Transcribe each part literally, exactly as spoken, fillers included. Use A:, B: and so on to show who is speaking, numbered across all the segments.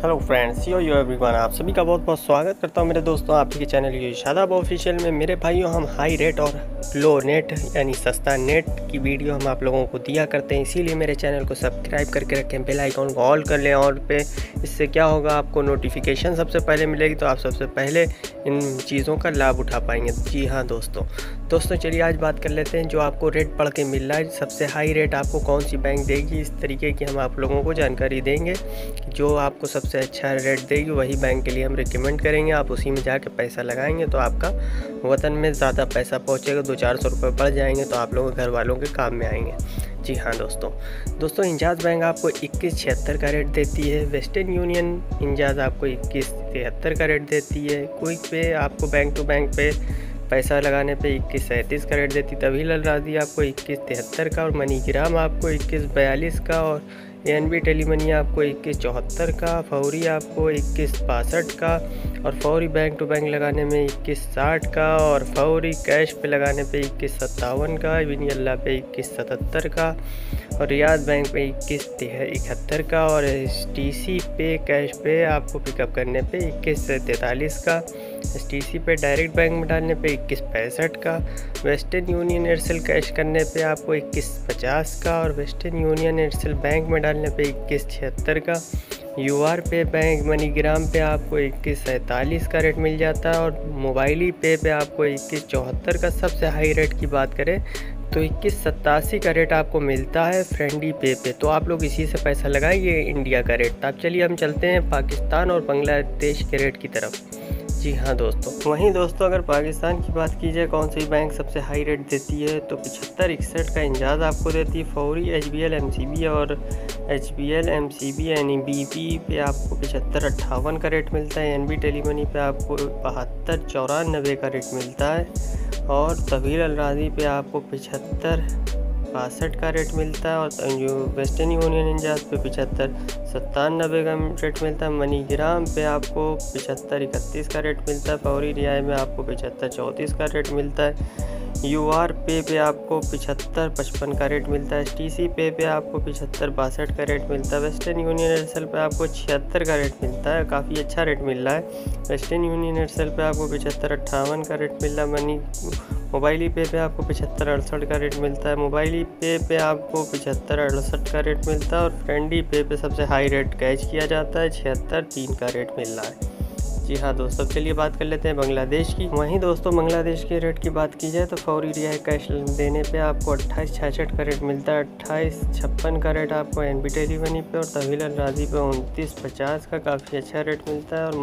A: Hello friends, yo yo everyone, आप सभी का बहुत बहुत स्वागत करता हूं मेरे दोस्तों आपके के चैनल ये शादाब ऑफिशियल में। मेरे भाइयों, हम हाई रेट और लो नेट यानी सस्ता नेट की वीडियो हम आप लोगों को दिया करते हैं, इसीलिए मेरे चैनल को सब्सक्राइब करके रखें, बेल आइकॉन को ऑल कर लें और पे। इससे क्या होगा, आपको नोटिफिकेशन सबसे पहले मिलेगी, तो आप सबसे पहले इन चीज़ों का लाभ उठा पाएंगे। जी हाँ दोस्तों दोस्तों चलिए आज बात कर लेते हैं जो आपको रेट पढ़ के मिल रहा है, सबसे हाई रेट आपको कौन सी बैंक देगी। इस तरीके की हम आप लोगों को जानकारी देंगे, जो आपको सबसे अच्छा रेट देगी वही बैंक के लिए हम रिकमेंड करेंगे। आप उसी में जाके पैसा लगाएंगे तो आपका वतन में ज़्यादा पैसा पहुंचेगा, दो चार सौ रुपये बढ़ जाएंगे तो आप लोगों के घर वालों के काम में आएंगे। जी हाँ दोस्तों दोस्तों इंजाज बैंक आपको इक्कीस छिहत्तर का रेट देती है। वेस्टर्न यूनियन इंजाज आपको इक्कीस तिहत्तर का रेट देती है। क्विक पे आपको बैंक टू बैंक पे पैसा लगाने पे इक्कीस सैंतीस का रेट देती। तभी ललराजी आपको इक्कीस तिहत्तर का, और मनीग्राम आपको इक्कीस बयालीस का, और एन बी टेलीमनी आपको इक्कीस चौहत्तर का, फौरी आपको इक्कीस बासठ का, और फौरी बैंक टू बैंक लगाने में इक्कीस साठ का, और फौरी कैश पे लगाने पे इक्कीस सत्तावन का, विनियल्ला पे इक्कीस सतहत्तर का, और रियाद बैंक पे इक्कीस इकहत्तर का, और एस टी सी पे कैश पे आपको पिकअप करने पे इक्कीस तैंतालीस का, एस टी सी पे डायरेक्ट बैंक में डालने पे इक्कीस पैंसठ का, वेस्टर्न यूनियन एयरसेल कैश करने पे आपको इक्कीस पचास का, और वेस्टर्न यूनियन एयरसेल बैंक में डालने पे इक्कीस छिहत्तर का, U R pay bank MoneyGram पे आपको इक्कीस सैंतालीस का रेट मिल जाता है, और मोबाइली पे पे आपको इक्कीस चौहत्तर का। सबसे हाई रेट की बात करें तो इक्कीस सत्तासी का रेट आपको मिलता है फ्रेंडी पे पे। तो आप लोग इसी से पैसा लगाएंगे इंडिया का रेट। तो आप चलिए हम चलते हैं पाकिस्तान और बांग्लादेश के रेट की तरफ। जी हाँ दोस्तों वहीं दोस्तों अगर पाकिस्तान की बात की जाए कौन सी बैंक सबसे हाई रेट देती है, तो पचहत्तर इकसठ का इंजाज आपको देती है। फौरी H B L M C B और H B L M C B यानी बी पी पे आपको पचहत्तर अट्ठावन का रेट मिलता है। एन बी टेलीमनी पे आपको बहत्तर चौरानबे का रेट मिलता है, और तवील अलराजी पे आपको पचहत्तर बासठ का रेट मिलता है, और जो वेस्टर्न यूनियन इंजाज पे पचहत्तर सत्तानबे का रेट मिलता है। मनीग्राम पे आपको पचहत्तर इकतीस का रेट मिलता है। फौरी रियाय में आपको पचहत्तर चौंतीस का रेट मिलता है। यू आर पे पे आपको पचहत्तर पचपन का रेट मिलता है। एस टी सी पे पे आपको पचहत्तर बासठ का रेट मिलता है। वेस्टर्न यूनियन एयरसेल पे आपको छिहत्तर का रेट मिलता है, काफ़ी अच्छा रेट मिल रहा है। वेस्टर्न यूनियन एयरसेल पे आपको पचहत्तर अट्ठावन का रेट मिल रहा है। मनी मोबाइली पे पे आपको पचहत्तर अड़सठ का रेट मिलता है। मोबाइली पे पे आपको पचहत्तर अड़सठ का रेट मिलता है, और फ्रेंडी पे पे सबसे हाई रेट कैच किया जाता है, छिहत्तर तीन का रेट मिल रहा है। जी हाँ दोस्तों चलिए बात कर लेते हैं बांग्लादेश की। वहीं दोस्तों बांग्लादेश के रेट की बात की जाए तो फौरी रियायत कैश देने पे आपको अट्ठाईस छियासठ का रेट मिलता है। अट्ठाईस छप्पन का रेट आपको एन बी टेलीमनी पे और तवील अलराजी पे उनतीस पचास का काफ़ी अच्छा रेट मिलता है। और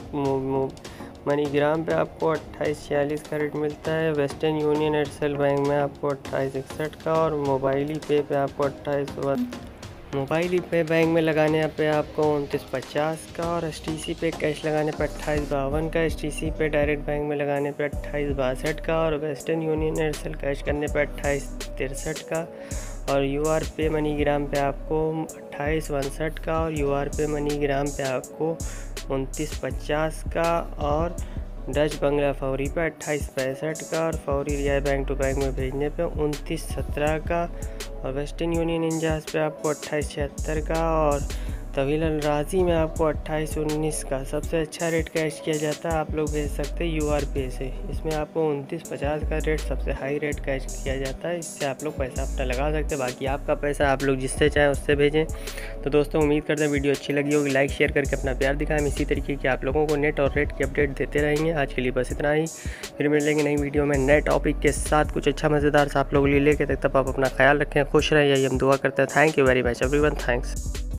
A: मनी मनीग्राम पे आपको अट्ठाईस छियालीस का रेट मिलता है। वेस्टर्न यूनियन एयरसेल बैंक में आपको अट्ठाईस इकसठ का, और मोबाइली पे पे आपको अट्ठाईस मोबाइल पे बैंक में लगाने पे आपको उनतीस पचास का, और एस टी सी पे कैश लगाने पे अट्ठाईस बावन का, एस टी सी पे डायरेक्ट बैंक में लगाने पे अट्ठाईस बासठ का, और वेस्टर्न यूनियन एयरसेल कैश करने पे अट्ठाईस तिरसठ का, और यू आर पे मनीग्राम पे आपको अट्ठाईस उनसठ का, और यू आर पे मनीग्राम पे आपको उनतीस पचास का, और डच बंगला फौरी पे अट्ठाईस पैंसठ का, और फौरी रियाय बैंक टू बैंक में भेजने पे उनतीस सत्रह का, और वेस्टर्न यूनियन इंजाज पे आपको अट्ठाईस छिहत्तर का, और तवील अलराजी में आपको अट्ठाईस उन्नीस का। सबसे अच्छा रेट कैश किया जाता है, आप लोग भेज सकते हैं यू आर पे से। इसमें आपको उनतीस पचास का रेट सबसे हाई रेट कैश किया जाता है, इससे आप लोग पैसा अपना लगा सकते हैं। बाकी आपका पैसा आप लोग जिससे चाहें उससे भेजें। तो दोस्तों उम्मीद करते हैं वीडियो अच्छी लगी होगी, लाइक शेयर करके अपना प्यार दिखाएं। इसी तरीके की आप लोगों को नेट और रेट की अपडेट देते रहेंगे। आज के लिए बस इतना ही, फिर मिलेंगे नई वीडियो में नए टॉपिक के साथ कुछ अच्छा मज़ेदार सा आप लोग ले लेके। तब तक आप अपना ख्याल रखें, खुश रहें, यही हम दुआ करते हैं। Thank you very much everyone, thanks.